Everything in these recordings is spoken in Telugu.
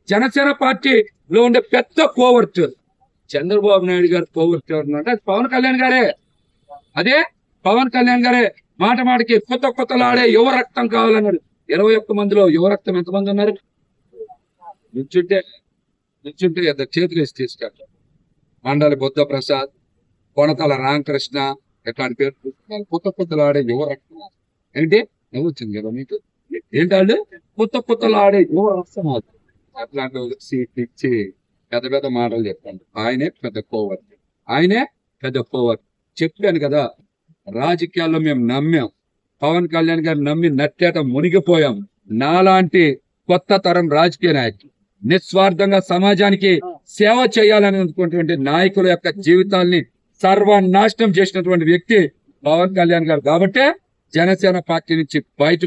జనసేన పార్టీలో ఉండే పెద్ద కోవర్ట్ చంద్రబాబు నాయుడు గారు కోవర్ట్ ఎవరుందంటే అది పవన్ కళ్యాణ్ గారే. అదే పవన్ కళ్యాణ్ గారే మాట మాటకి కొత్తలాడే యువ రక్తం కావాలన్నాడు. 21 మందిలో యువ రక్తం ఎంతమంది ఉన్నారు? నిల్చుంటే చేతులు వేసి తీసుకెళ్ళారు. మండలి బుద్ధ ప్రసాద్, కొనతల రామకృష్ణ, ఎట్లాంటి పేరు కొత్తలాడే యువ రక్తం. ఏంటి నవ్వుచ్చింది కదా మీకు? ఏంటంటే కొత్తలాడే యువ రక్తం. అట్లాంటి సీట్ ఇచ్చి పెద్ద మాటలు చెప్పండి. ఆయనే పెద్ద కోవర్. చెప్పాను కదా, రాజకీయాల్లో మేము నమ్మాం. పవన్ కళ్యాణ్ గారు నమ్మి నట్టేట మునిగిపోయాం. నాలాంటి కొత్త తరం రాజకీయ నాయకులు, నిస్వార్థంగా సమాజానికి సేవ చేయాలని అనుకున్నటువంటి నాయకుల యొక్క జీవితాల్ని సర్వనాశనం చేసినటువంటి వ్యక్తి పవన్ కళ్యాణ్ గారు. కాబట్టే జనసేన పార్టీ నుంచి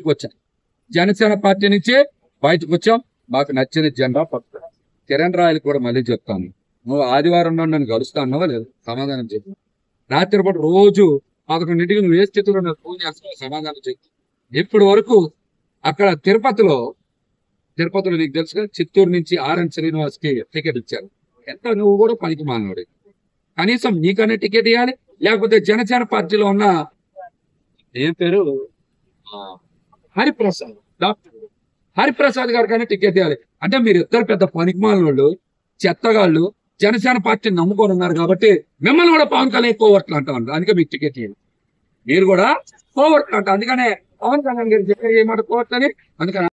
వచ్చాం. మాకు నచ్చిన జెండా పట్టుకున్నాం. కిరణ్ రాయలు కూడా మళ్ళీ చెప్తాను, నువ్వు ఆదివారం నాడు నన్ను కలుస్తానో లేదు సమాధానం చెప్పు. రాత్రిపూట రోజు 11ంటికి నువ్వు ఏ స్థితిలో నాకు ఫోన్ చేస్తావు సమాధానం చెప్పు. ఇప్పటి వరకు అక్కడ తిరుపతిలో నీకు తెలుసు కదా, చిత్తూరు నుంచి ఆర్ఎన్ శ్రీనివాస్ కి టికెట్ ఇచ్చారు. ఎంత నువ్వు కూడా పనికి మానవుడు. కనీసం నీకనే టికెట్ ఇవ్వాలి. లేకపోతే జనసేన పార్టీలో ఉన్న ఏం పేరు డాక్టర్ హరిప్రసాద్ గారు కానీ టికెట్ ఇవ్వాలి. అంటే మీరు ఇద్దరు పెద్ద పనికిమాలినోళ్ళు, చెత్తగాళ్ళు, జనసేన పార్టీని నమ్ముకొని ఉన్నారు. కాబట్టి మిమ్మల్ని కూడా పవన్ కళ్యాణ్ కోవర్ట్లు అంటారు. అందుకే మీకు టికెట్ ఇవ్వాలి. మీరు కూడా కోవర్ట్లు అంటారు. అందుకనే పవన్ కళ్యాణ్ గారు చెప్పారు ఏ మాట కోవర్ట్ అని. అందుకని